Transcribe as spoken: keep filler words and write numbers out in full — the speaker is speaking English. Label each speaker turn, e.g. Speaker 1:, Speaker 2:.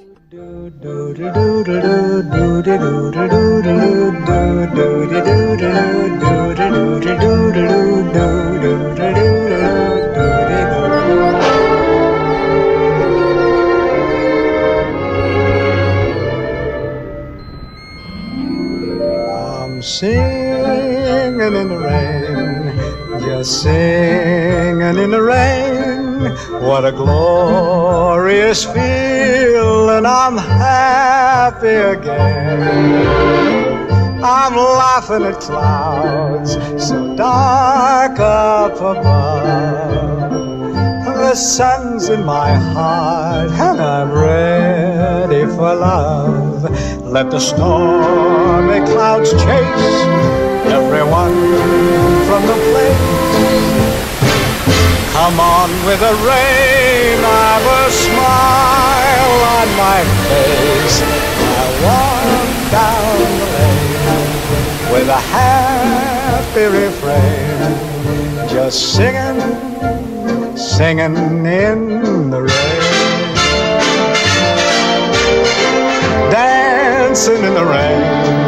Speaker 1: I'm singing in the rain, just singing in the rain. What a glorious feeling, I'm happy again. I'm laughing at clouds so dark up above. The sun's in my heart and I'm ready for love. Let the stormy clouds chase everyone from the place. Come on with the rain, I've a smile on my face. I walk down the lane with a happy refrain, just singing, singing in the rain, dancing in the rain.